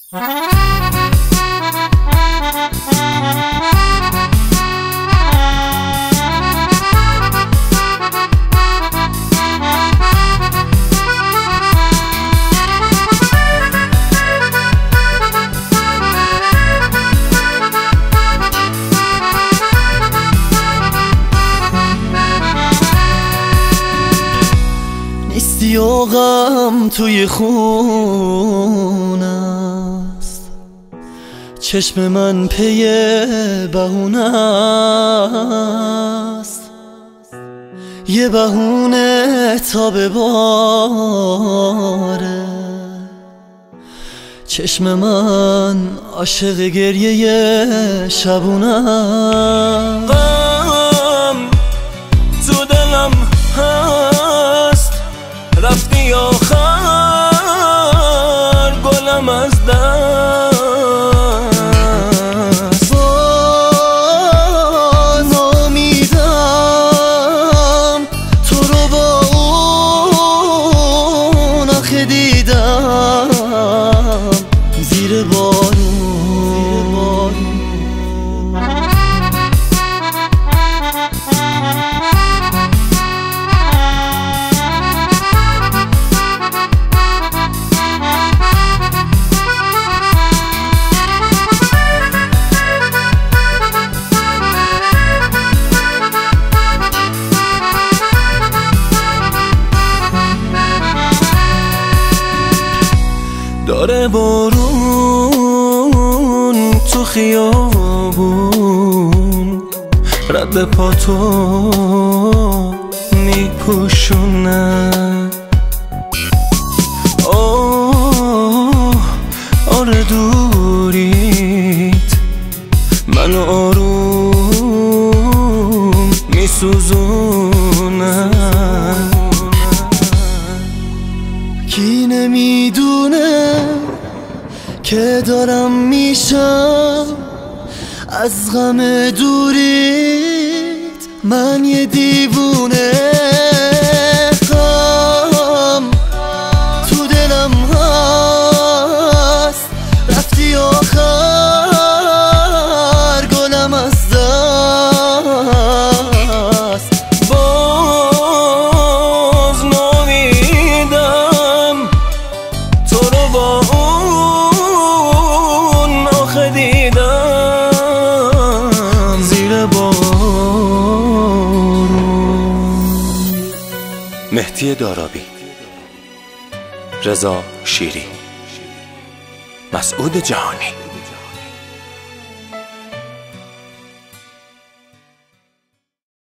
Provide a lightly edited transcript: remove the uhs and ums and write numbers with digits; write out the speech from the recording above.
نیستی و غم توی خون است، چشم من پی بهونه است، یه بهونه تا بباره. چشم من عاشق گریه شبونه است. غم تو دلم هست، رفتی آخر گلم از دست. باز نامیدم تو رو با اون آخه دیدم زیر بارون. داره بارون تو خیابون رد پاتو میپوشونه. آره دوریت منو آروم میسوزونه. کی نمیدونه که دارم میشم از غم دوریت من یه دیوونه. غم تو دلم هست، رفتی آخر گلم از دست. باز نامیدم تو رو با اون آخه دیدم زیر بارون. مهدی دارابی، رضا شیری، مسعود جهانی.